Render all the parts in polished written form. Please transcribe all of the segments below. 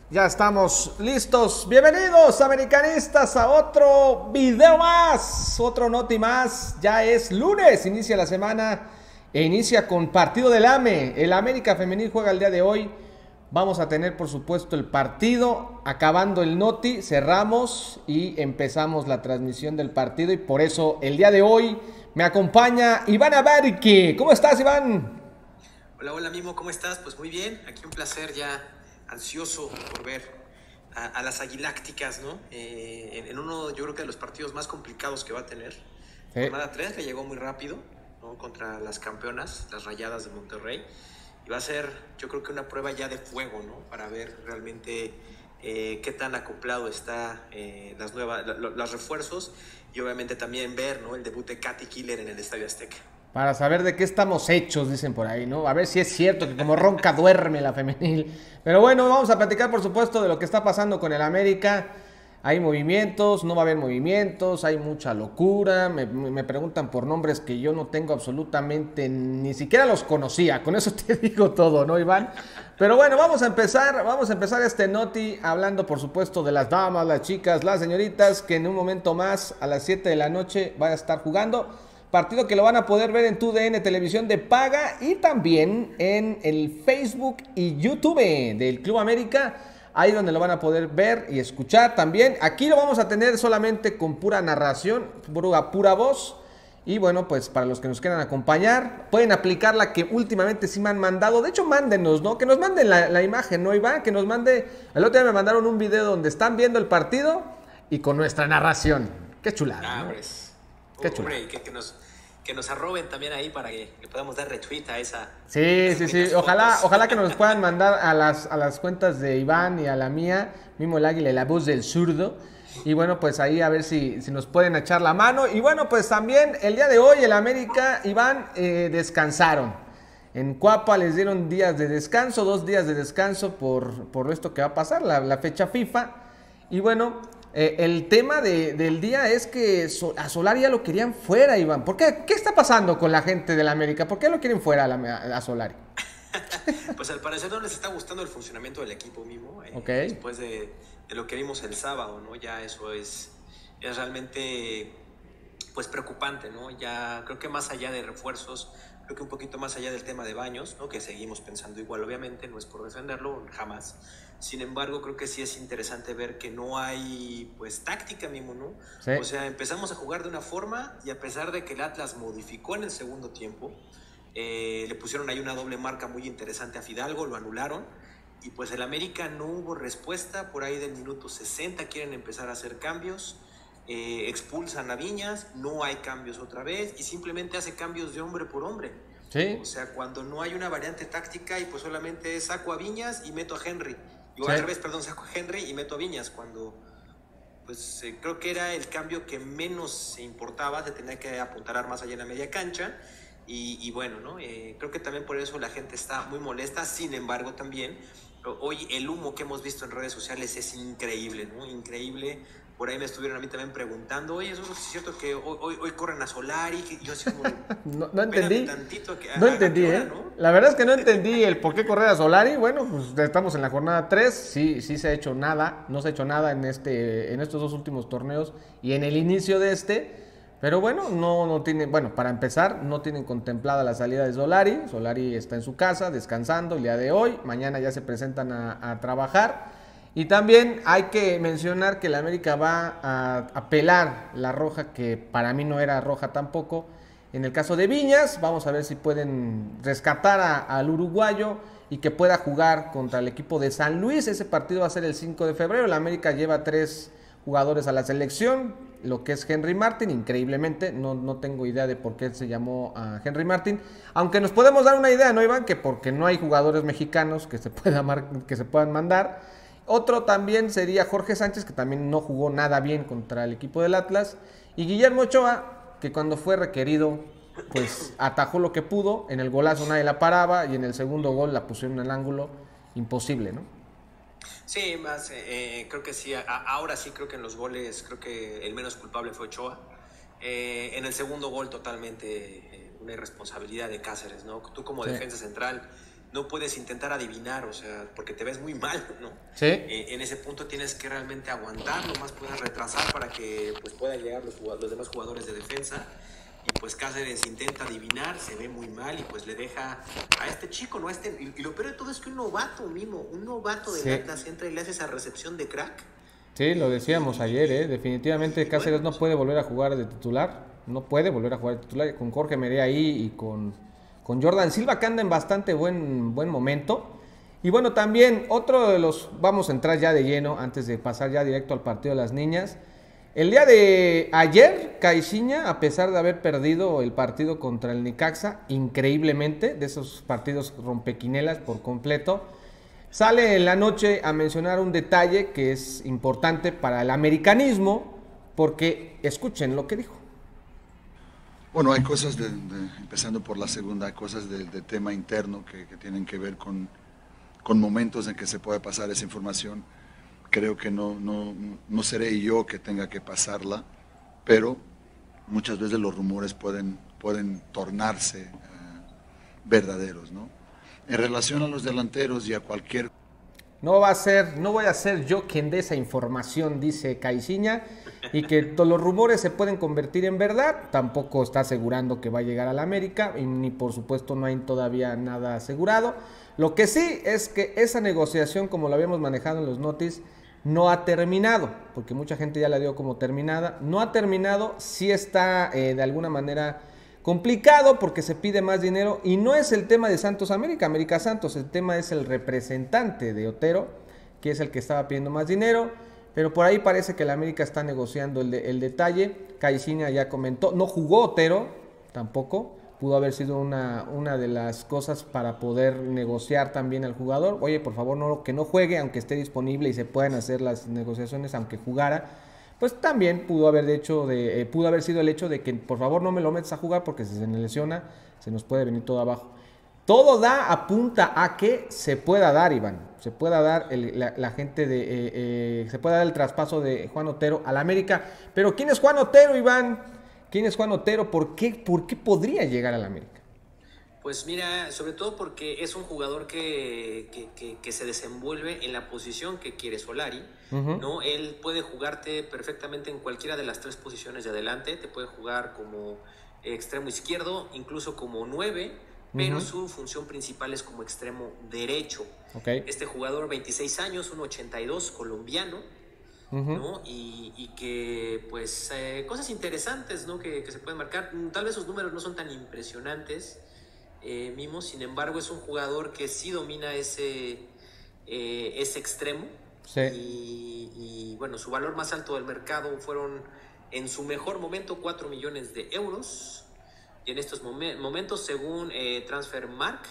Ya estamos listos. Bienvenidos, americanistas, a otro video más, otro noti más. Ya es lunes, inicia la semana e inicia con partido del AME. El América Femenil juega el día de hoy. Vamos a tener, por supuesto, el partido. Acabando el noti, cerramos y empezamos la transmisión del partido. Y por eso, el día de hoy, me acompaña Iván Abarque. ¿Cómo estás, Iván? Hola, Mimo, ¿cómo estás? Pues muy bien, aquí un placer, ya ansioso por ver a las Aguilácticas, ¿no? En uno, yo creo que de los partidos más complicados que va a tener. Sí. Jornada 3 le llegó muy rápido, ¿no? Contra las campeonas, las Rayadas de Monterrey. Y va a ser, yo creo que una prueba ya de fuego, ¿no? Para ver realmente qué tan acoplado está los refuerzos. Y obviamente también ver, ¿no? El debut de Katy Killer en el Estadio Azteca. Para saber de qué estamos hechos, dicen por ahí, ¿no? A ver si es cierto que como ronca duerme la femenil. Pero bueno, vamos a platicar, por supuesto, de lo que está pasando con el América. Hay movimientos, no va a haber movimientos, hay mucha locura. Me preguntan por nombres que yo no tengo absolutamente, ni siquiera los conocía. Con eso te digo todo, ¿no, Iván? Pero bueno, vamos a empezar este noti hablando, por supuesto, de las damas, las chicas, las señoritas, que en un momento más, a las 7 de la noche, van a estar jugando. Partido que lo van a poder ver en TUDN Televisión de Paga y también en el Facebook y YouTube del Club América. Ahí donde lo van a poder ver y escuchar también. Aquí lo vamos a tener solamente con pura narración, pura voz. Y bueno, pues para los que nos quieran acompañar, pueden aplicar la que últimamente sí me han mandado. De hecho, mándenos, ¿no? Que nos manden la imagen, ¿no, Iván? Que nos mande. El otro día me mandaron un video donde están viendo el partido y con nuestra narración. Qué chulada, ¿no? Qué chulo. Hombre, que nos arroben también ahí para que le podamos dar retweet a esa. Sí. Ojalá que nos puedan mandar a las cuentas de Iván y a la mía, Mimo el Águila y la voz del zurdo. Y bueno, pues ahí a ver si nos pueden echar la mano. Y bueno, pues también el día de hoy el América, Iván, descansaron. En Cuapa les dieron días de descanso, 2 días de descanso por esto que va a pasar, la fecha FIFA. Y bueno, el tema del día es que a Solari ya lo querían fuera, Iván. ¿Por qué? ¿Qué está pasando con la gente del América? ¿Por qué lo quieren fuera a Solari? Pues al parecer no les está gustando el funcionamiento del equipo mismo. Okay. Después de lo que vimos el sábado, ¿no? Ya eso es realmente pues preocupante, ¿no? Ya creo que más allá de refuerzos, creo que un poquito más allá del tema de Baños, ¿no? Que seguimos pensando igual, obviamente, no es por defenderlo, jamás. Sin embargo, creo que sí es interesante ver que no hay, pues, táctica mismo, ¿no? Sí. O sea, empezamos a jugar de una forma y a pesar de que el Atlas modificó en el segundo tiempo, le pusieron ahí una doble marca muy interesante a Fidalgo, lo anularon. Y pues el América no hubo respuesta, por ahí del minuto 60 quieren empezar a hacer cambios, expulsan a Viñas, no hay cambios otra vez y simplemente hace cambios de hombre por hombre. Sí. O sea, cuando no hay una variante táctica y pues solamente saco a Viñas y meto a Henry. Yo Sí. al revés, perdón, saco a Henry y meto a Viñas cuando pues creo que era el cambio que menos se importaba, se tenía que apuntalar más allá en la media cancha. Y bueno, ¿no? Creo que también por eso la gente está muy molesta. Sin embargo, también hoy el humo que hemos visto en redes sociales es increíble, ¿no? Increíble. Por ahí me estuvieron a mí también preguntando, oye, ¿eso es cierto que hoy corren a Solari? Que yo así como, no entendí. No entendí, hora, ¿eh? ¿no? La verdad es que no entendí el por qué correr a Solari. Bueno, pues estamos en la jornada 3. Sí se ha hecho nada. No se ha hecho nada en estos 2 últimos torneos y en el inicio de este. Pero bueno, no tienen, bueno, para empezar, no tienen contemplada la salida de Solari. Solari está en su casa, descansando el día de hoy. Mañana ya se presentan a trabajar. Y también hay que mencionar que el América va a apelar la roja, que para mí no era roja tampoco. En el caso de Viñas, vamos a ver si pueden rescatar al uruguayo y que pueda jugar contra el equipo de San Luis. Ese partido va a ser el 5 de febrero. El América lleva 3 jugadores a la selección, lo que es Henry Martin, increíblemente, no tengo idea de por qué se llamó a Henry Martin, aunque nos podemos dar una idea, ¿no, Iván? Que porque no hay jugadores mexicanos que se puedan mandar. Otro también sería Jorge Sánchez, que también no jugó nada bien contra el equipo del Atlas, y Guillermo Ochoa, que cuando fue requerido, pues atajó lo que pudo, en el golazo nadie la paraba, y en el segundo gol la pusieron en el ángulo, imposible, ¿no? Sí, más, creo que sí, ahora sí creo que en los goles, creo que el menos culpable fue Ochoa. En el segundo gol totalmente una irresponsabilidad de Cáceres, ¿no? Tú como defensa central no puedes intentar adivinar, o sea, porque te ves muy mal, ¿no? Sí. En ese punto tienes que realmente aguantar, lo más puedes retrasar para que pues, puedan llegar los demás jugadores de defensa. Y pues Cáceres intenta adivinar, se ve muy mal y pues le deja a este chico, ¿no? Y lo peor de todo es que un novato del Atlas entra y le hace esa recepción de crack. Sí, lo decíamos ayer, definitivamente Cáceres no puede volver a jugar de titular, no puede volver a jugar de titular, con Jorge Meré ahí y con Jordan Silva, que anda en bastante buen momento. Y bueno, también otro de los, vamos a entrar ya de lleno, antes de pasar ya directo al partido de las niñas. El día de ayer, Caixinha, a pesar de haber perdido el partido contra el Necaxa, increíblemente, de esos partidos rompequinelas por completo, sale en la noche a mencionar un detalle que es importante para el americanismo, porque escuchen lo que dijo. Bueno, hay cosas, empezando por la segunda, hay cosas del tema interno que tienen que ver con momentos en que se puede pasar esa información. Creo que no seré yo que tenga que pasarla, pero muchas veces los rumores pueden tornarse verdaderos, ¿no? En relación a los delanteros y a cualquier... No voy a ser yo quien dé esa información, dice Caixinha, y que todos los rumores se pueden convertir en verdad. Tampoco está asegurando que va a llegar a la América, y ni por supuesto no hay todavía nada asegurado. Lo que sí es que esa negociación, como lo habíamos manejado en los notis, no ha terminado, porque mucha gente ya la dio como terminada. No ha terminado, sí está de alguna manera complicado porque se pide más dinero y no es el tema de Santos América Santos, el tema es el representante de Otero, que es el que estaba pidiendo más dinero, pero por ahí parece que la América está negociando el detalle. Caixinha ya comentó, no jugó Otero tampoco, pudo haber sido una de las cosas para poder negociar también al jugador. Oye, por favor, que no juegue, aunque esté disponible y se puedan hacer las negociaciones, aunque jugara. Pues también pudo haber sido el hecho de que por favor no me lo metas a jugar porque si se me lesiona se nos puede venir todo abajo. Todo apunta a que se pueda dar, Iván, se pueda dar se pueda dar el traspaso de Juan Otero a la América. Pero ¿quién es Juan Otero, Iván? ¿Quién es Juan Otero? ¿Por qué podría llegar a la América? Pues mira, sobre todo porque es un jugador que se desenvuelve en la posición que quiere Solari, ¿no? Él puede jugarte perfectamente en cualquiera de las tres posiciones de adelante, te puede jugar como extremo izquierdo, incluso como 9, pero su función principal es como extremo derecho. Okay. Este jugador, 26 años, 1.82, colombiano, ¿no? Y que, pues, cosas interesantes, ¿no? Que se pueden marcar. Tal vez sus números no son tan impresionantes, Mimo, sin embargo es un jugador que sí domina ese extremo. Sí. Y bueno, su valor más alto del mercado fueron en su mejor momento 4 millones de euros y en estos momentos según Transfermarkt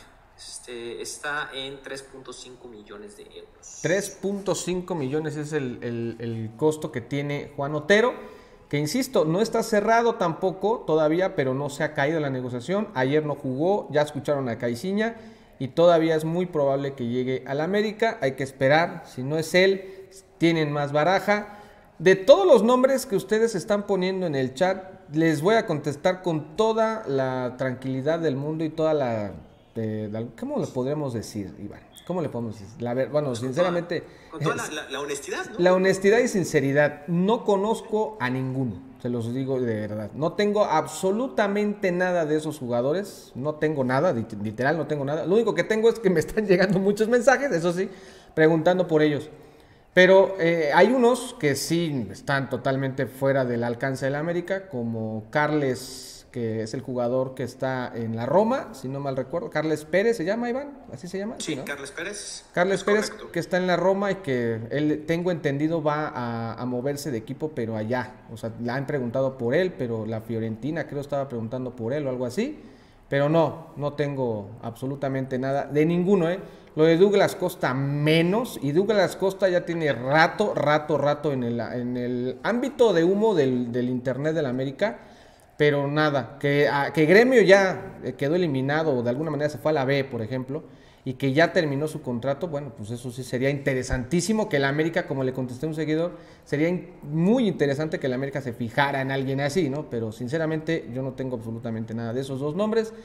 está en 3.5 millones de euros. 3.5 millones es el costo que tiene Juan Otero, que insisto, no está cerrado tampoco todavía, pero no se ha caído la negociación. Ayer no jugó, ya escucharon a Caixinha y todavía es muy probable que llegue a la América. Hay que esperar, si no es él, tienen más baraja. De todos los nombres que ustedes están poniendo en el chat, les voy a contestar con toda la tranquilidad del mundo y toda ¿cómo le podríamos decir, Iván? ¿Cómo le podemos decir? Bueno, sinceramente... Con toda la honestidad, ¿no? La honestidad y sinceridad. No conozco a ninguno, se los digo de verdad. No tengo absolutamente nada de esos jugadores. No tengo nada, literal no tengo nada. Lo único que tengo es que me están llegando muchos mensajes, eso sí, preguntando por ellos. Pero hay unos que sí están totalmente fuera del alcance de la América, como Carles, que es el jugador que está en la Roma, si no mal recuerdo. Carles Pérez se llama, Iván, ¿así se llama? Sí, ¿no? Carles Pérez. Carles Pérez, correcto. que está en la Roma y que él, tengo entendido, va a moverse de equipo, pero allá. O sea, le han preguntado por él, pero la Fiorentina creo estaba preguntando por él o algo así. Pero no tengo absolutamente nada de ninguno, Lo de Douglas Costa menos, y Douglas Costa ya tiene rato en el ámbito de humo del internet de la América, pero nada, que Gremio ya quedó eliminado o de alguna manera se fue a la B, por ejemplo, y que ya terminó su contrato. Bueno, pues eso sí sería interesantísimo que la América, como le contesté a un seguidor, sería muy interesante que la América se fijara en alguien así, ¿no? Pero sinceramente yo no tengo absolutamente nada de esos dos nombres.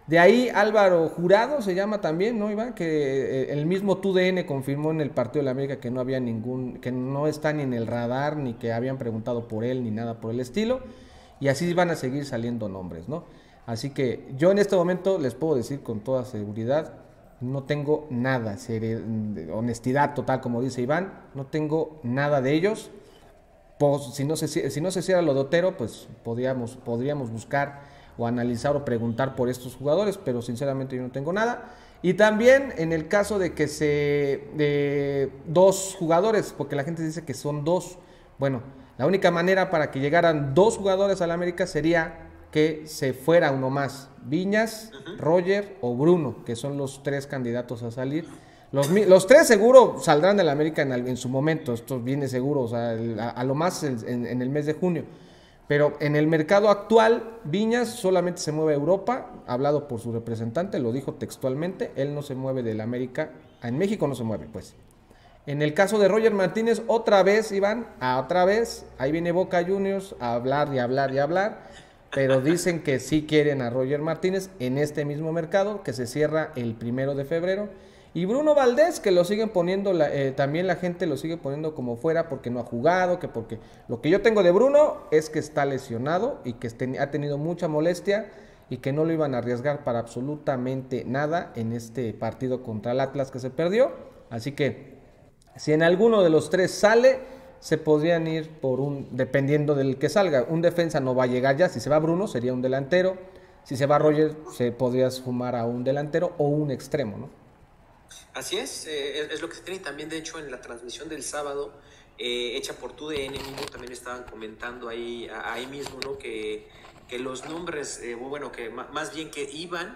De ahí Álvaro Jurado se llama también, ¿no, Iván? Que el mismo TUDN confirmó en el partido de la América que no había que no está ni en el radar, ni que habían preguntado por él, ni nada por el estilo. Y así van a seguir saliendo nombres, ¿no? Así que yo en este momento les puedo decir con toda seguridad, no tengo nada, honestidad total, como dice Iván, no tengo nada de ellos. Pues, si no se cierra lo de Otero, pues podríamos buscar o analizar o preguntar por estos jugadores, pero sinceramente yo no tengo nada. Y también en el caso de que de dos jugadores, porque la gente dice que son dos, bueno, la única manera para que llegaran dos jugadores a la América sería que se fuera uno más, Viñas, Roger o Bruno, que son los tres candidatos a salir. Los tres seguro saldrán de la América en su momento, esto viene seguro, o sea, a lo más en el mes de junio. Pero en el mercado actual, Viñas solamente se mueve a Europa, hablado por su representante, lo dijo textualmente, él no se mueve de la América, en México no se mueve, pues. En el caso de Roger Martínez, otra vez, Iván, otra vez, ahí viene Boca Juniors a hablar y hablar y hablar, pero dicen que sí quieren a Roger Martínez en este mismo mercado, que se cierra el 1 de febrero. Y Bruno Valdés, que lo siguen poniendo, también la gente lo sigue poniendo como fuera porque no ha jugado, que porque lo que yo tengo de Bruno es que está lesionado y que ha tenido mucha molestia y que no lo iban a arriesgar para absolutamente nada en este partido contra el Atlas que se perdió. Así que si en alguno de los tres sale, se podrían ir dependiendo del que salga. Un defensa no va a llegar ya, si se va Bruno sería un delantero, si se va Roger se podría sumar a un delantero o un extremo, ¿no? Así es lo que se tiene. Y también, de hecho, en la transmisión del sábado, hecha por TUDN mismo, también estaban comentando ahí mismo, ¿no? Que los nombres, bueno, que más bien que iban...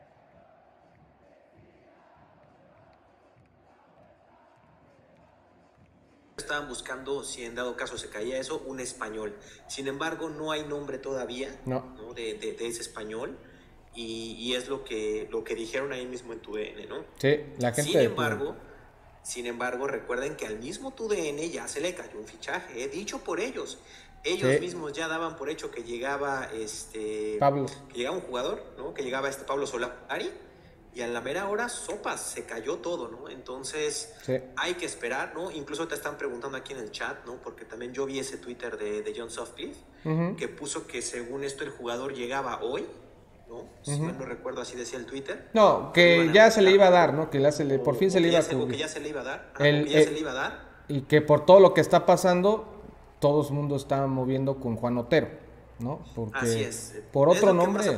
Estaban buscando, si en dado caso se caía eso, un español. Sin embargo, no hay nombre todavía, ¿no? de ese español. Y es lo que dijeron ahí mismo en TUDN, ¿no? Sí, la gente. Sin embargo, recuerden que al mismo TUDN ya se le cayó un fichaje, dicho por ellos. Ellos mismos ya daban por hecho que llegaba Pablo. Que llegaba un jugador, ¿no? Que llegaba Pablo Solari, y a la mera hora, sopas, se cayó todo, ¿no? Entonces, hay que esperar, ¿no? Incluso te están preguntando aquí en el chat, ¿no? Porque también yo vi ese Twitter de John Sutcliffe, que puso que según esto el jugador llegaba hoy, ¿no? Si mal no recuerdo, así decía el Twitter. No, que ya se le iba a dar, ¿no? Que por fin se le iba a cubrir. Que ya se le iba a dar. Se le iba a dar. Y que por todo lo que está pasando, todo el mundo está moviendo con Juan Otero, ¿no? Porque así es. Por otro nombre,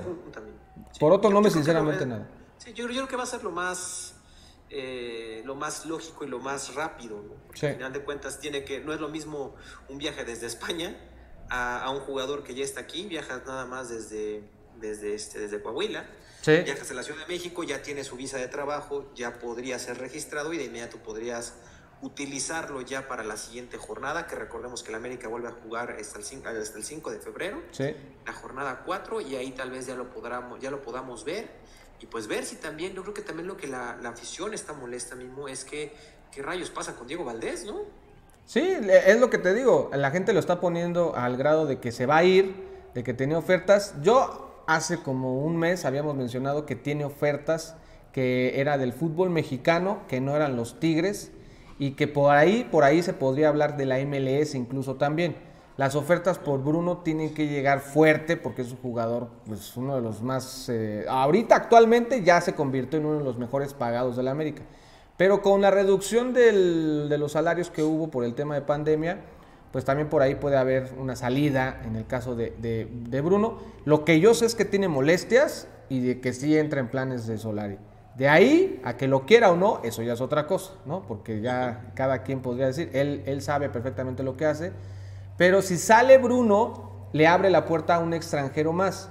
sinceramente nada. Sí, yo creo que va a ser lo más lógico y lo más rápido, ¿no? Porque al final de cuentas no es lo mismo un viaje desde España a un jugador que ya está aquí, viajas nada más desde Coahuila, viajas a la Ciudad de México, ya tienes su visa de trabajo, ya podría ser registrado y de inmediato podrías utilizarlo ya para la siguiente jornada, que recordemos que la América vuelve a jugar hasta el 5 de febrero, la jornada 4, y ahí tal vez ya lo podamos ver, y pues ver si también, yo creo que también lo que la afición está molesta mismo es que qué rayos pasa con Diego Valdés, ¿no? Sí, es lo que te digo, la gente lo está poniendo al grado de que se va a ir, de que tenía ofertas. Yo hace como un mes habíamos mencionado que tiene ofertas que era del fútbol mexicano, que no eran los Tigres, y que por ahí se podría hablar de la MLS incluso también. Las ofertas por Bruno tienen que llegar fuerte porque es un jugador, pues uno de los más... ahorita actualmente ya se convirtió en uno de los mejores pagados de la América. Pero con la reducción de los salarios que hubo por el tema de pandemia, pues también por ahí puede haber una salida en el caso de Bruno. Lo que yo sé es que tiene molestias y de que sí entra en planes de Solari. De ahí a que lo quiera o no, eso ya es otra cosa, ¿no? Porque ya cada quien podría decir, él sabe perfectamente lo que hace, pero si sale Bruno, le abre la puerta a un extranjero más.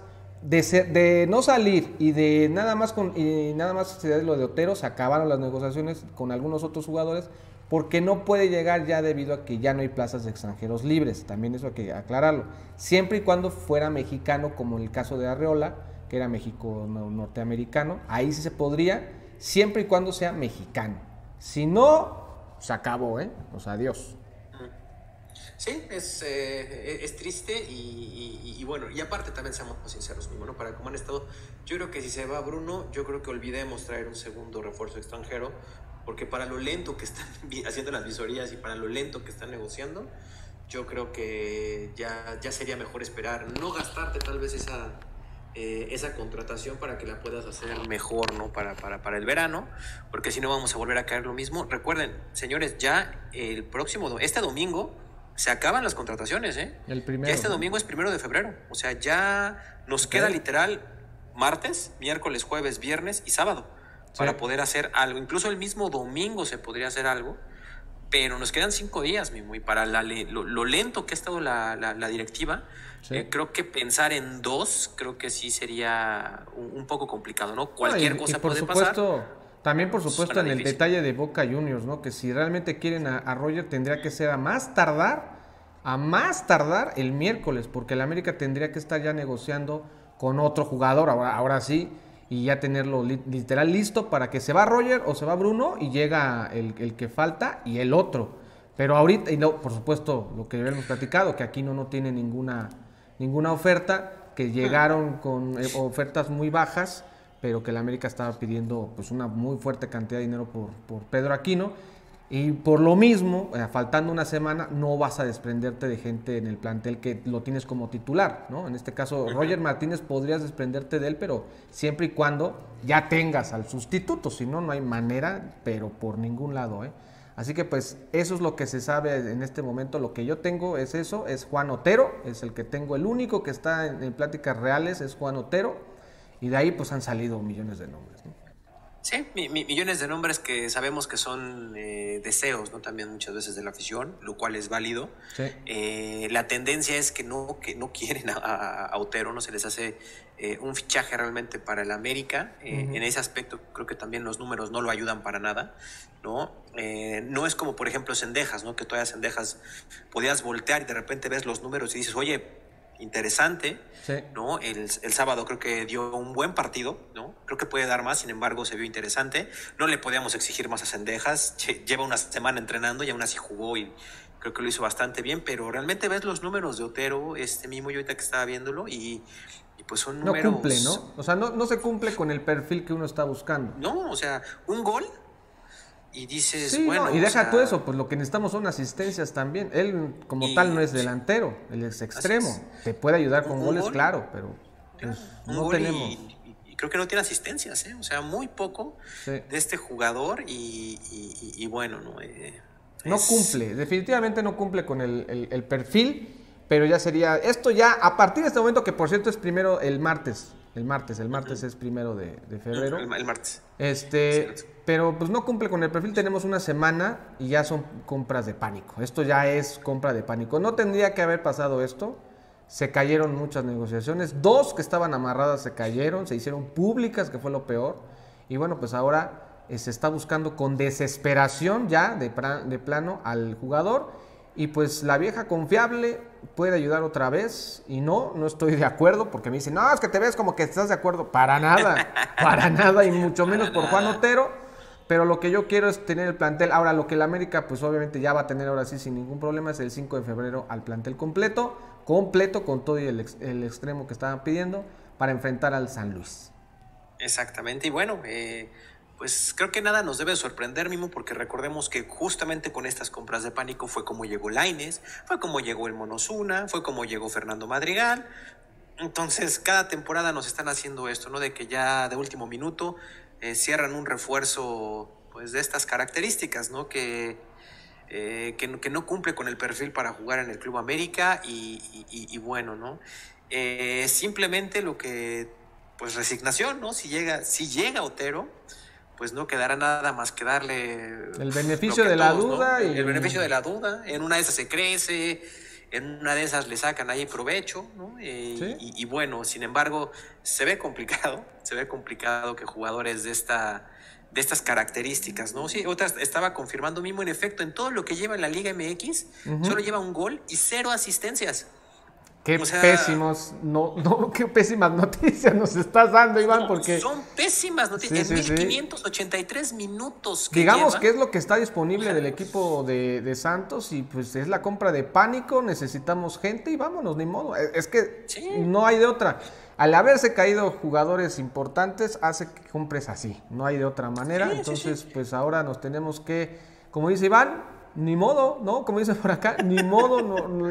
De no salir y de nada más lo de Otero, se acabaron las negociaciones con algunos otros jugadores, porque no puede llegar ya debido a que ya no hay plazas de extranjeros libres, también eso hay que aclararlo, siempre y cuando fuera mexicano, como en el caso de Arreola, que era México norteamericano, ahí sí se podría, siempre y cuando sea mexicano. Si no, se acabó, o sea, adiós. Sí, es triste y bueno, y aparte también seamos sinceros mismo, ¿no? Para cómo han estado, yo creo que si se va Bruno, yo creo que olvidemos traer un segundo refuerzo extranjero, porque para lo lento que están haciendo las visorías y para lo lento que están negociando, yo creo que ya sería mejor esperar, no gastarte tal vez esa contratación para que la puedas hacer mejor, ¿no? Para el verano, porque si no vamos a volver a caer lo mismo. Recuerden, señores, ya este domingo se acaban las contrataciones, ¿eh? El primero, ya este ¿no? domingo es 1 de febrero, o sea, ya nos queda literal martes, miércoles, jueves, viernes y sábado para poder hacer algo. Incluso el mismo domingo se podría hacer algo, pero nos quedan 5 días, mismo, y para lo lento que ha estado la directiva, creo que pensar en 2, creo que sí sería un poco complicado, ¿no? Cualquier cosa por puede supuesto, pasar. también por supuesto Suena en el difícil. detalle de Boca Juniors, ¿no? Que si realmente quieren a Roger tendría que ser a más tardar el miércoles, porque el América tendría que estar ya negociando con otro jugador, ahora sí, y ya tenerlo literal listo para que se va Roger o se va Bruno y llega el que falta y el otro. Pero ahorita, y no, por supuesto, lo que habíamos platicado, que aquí no tiene ninguna oferta, que llegaron con ofertas muy bajas, pero que el América estaba pidiendo pues una muy fuerte cantidad de dinero por Pedro Aquino. Y por lo mismo, faltando una semana, no vas a desprenderte de gente en el plantel que lo tienes como titular, ¿no? En este caso, Roger Martínez podrías desprenderte de él, pero siempre y cuando ya tengas al sustituto, si no, no hay manera, pero por ningún lado, ¿eh? Así que pues eso es lo que se sabe en este momento. Lo que yo tengo es eso, es Juan Otero, es el que tengo, el único que está en pláticas reales es Juan Otero, y de ahí pues han salido millones de nombres, ¿no? Sí, millones de nombres que sabemos que son deseos, ¿no? También muchas veces de la afición, lo cual es válido. Sí. La tendencia es que no quieren a Otero, no se les hace un fichaje realmente para el América. En ese aspecto creo que también los números no lo ayudan para nada, ¿no? No es como, por ejemplo, Cendejas, ¿no? Que todavía Cendejas podías voltear y de repente ves los números y dices, oye, interesante, Sí. ¿no? El sábado creo que dio un buen partido, ¿no? Creo que puede dar más, sin embargo, se vio interesante. No le podíamos exigir más a Cendejas, lleva una semana entrenando y aún así jugó y creo que lo hizo bastante bien, pero realmente ves los números de Otero, mismo yo ahorita que estaba viéndolo y pues son números... No cumple, ¿no? O sea, no se cumple con el perfil que uno está buscando. No, o sea, un gol y dices, Sí, bueno... no, y o deja sea, tú eso, pues lo que necesitamos son asistencias también. Él como tal no es delantero, él es extremo. Te puede ayudar con goles, gol, claro, pero pues, un no gol tenemos. y creo que no tiene asistencias, ¿eh? O sea, muy poco de este jugador y bueno, ¿no? No cumple, definitivamente no cumple con el perfil, pero ya sería, esto ya, a partir de este momento, que por cierto es primero el martes es 1 de febrero. El martes. Pero pues no cumple con el perfil, tenemos una semana y ya son compras de pánico. Esto ya es compra de pánico. No tendría que haber pasado esto. Se cayeron muchas negociaciones. 2 que estaban amarradas se cayeron, se hicieron públicas, que fue lo peor. Y bueno, pues ahora se está buscando con desesperación ya de plano al jugador. Y pues la vieja confiable puede ayudar otra vez. Y no estoy de acuerdo, porque me dicen, no, es que te ves como que estás de acuerdo. Para nada, y mucho menos por Juan Otero. Pero lo que yo quiero es tener el plantel. Ahora, lo que el América, pues obviamente ya va a tener ahora sí sin ningún problema, es el 5 de febrero al plantel completo con todo y el extremo que estaban pidiendo para enfrentar al San Luis. Exactamente, y bueno, pues creo que nada nos debe sorprender, Mimo, porque recordemos que justamente con estas compras de pánico fue como llegó Lainez, fue como llegó el Mono Osuna, fue como llegó Fernando Madrigal. Entonces, cada temporada nos están haciendo esto, ¿no? De que ya de último minuto cierran un refuerzo, pues, de estas características, ¿no? Que no cumple con el perfil para jugar en el Club América y bueno, ¿no? Simplemente lo que, pues, resignación, ¿no? Si llega Otero, pues no quedará nada más que darle el beneficio de la duda, ¿no? El beneficio de la duda. En una de esas se crece, en una de esas le sacan ahí provecho, ¿no? ¿Sí? Y bueno, sin embargo, se ve complicado que jugadores de estas características, ¿no? Sí, otra estaba confirmando mismo, en efecto, en todo lo que lleva en la Liga MX, solo lleva un gol y 0 asistencias. Qué O sea, pésimos, qué pésimas noticias nos estás dando, Iván, no, porque son pésimas noticias. Sí, En sí, sí. 1583 minutos que digamos lleva, que es lo que está disponible del equipo de Santos y pues es la compra de pánico, necesitamos gente y vámonos, ni modo. Es que Sí. no hay de otra. Al haberse caído jugadores importantes, hace que compres así, no hay de otra manera. Sí, sí, Entonces, pues ahora nos tenemos que, como dice Iván, ni modo, ¿no? Como dice por acá, ni modo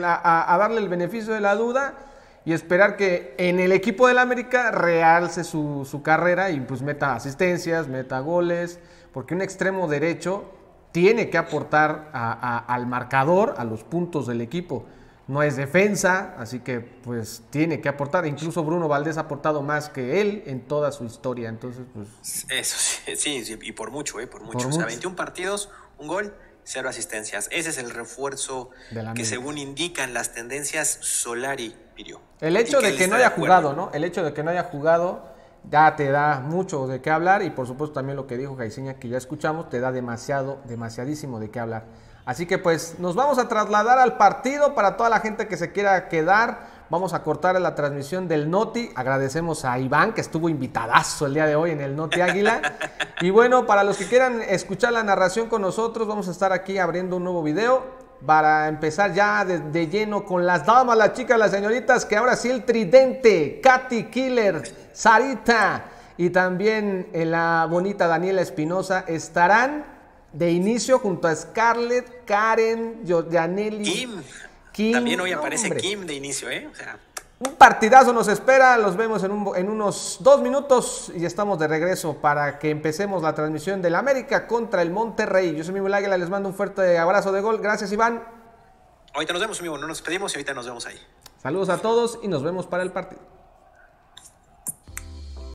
a darle el beneficio de la duda y esperar que en el equipo del América realce su carrera y pues meta asistencias, meta goles, porque un extremo derecho tiene que aportar al marcador, a los puntos del equipo. No es defensa, así que pues tiene que aportar. Incluso Bruno Valdés ha aportado más que él en toda su historia. Entonces, pues. Eso sí, y por mucho, por mucho. Por O sea, mucho. 21 partidos, un gol, 0 asistencias. Ese es el refuerzo De la que América. según indican las tendencias Solari pidió. El hecho Y de él que no está de haya acuerdo. jugado, ¿no? El hecho de que no haya jugado ya te da mucho de qué hablar y por supuesto también lo que dijo Jairzinha que ya escuchamos te da demasiadísimo de qué hablar. Así que pues nos vamos a trasladar al partido para toda la gente que se quiera quedar. Vamos a cortar la transmisión del Noti. Agradecemos a Iván que estuvo invitadazo el día de hoy en el Noti Águila. Y bueno, para los que quieran escuchar la narración con nosotros, vamos a estar aquí abriendo un nuevo video para empezar ya de lleno con las damas, las chicas, las señoritas, que ahora sí el tridente, Katy Killer, Sarita y también la bonita Daniela Espinosa estarán de inicio junto a Scarlett, Karen, Yaneli, Kim. También hoy no, aparece hombre. Kim de inicio, O sea, Un partidazo nos espera, los vemos en unos 2 minutos y estamos de regreso para que empecemos la transmisión del América contra el Monterrey. Yo soy Miguel Águila, les mando un fuerte abrazo de gol. Gracias, Iván. ahorita nos vemos, amigo. No nos despedimos y ahorita nos vemos ahí. Saludos a todos y nos vemos para el partido.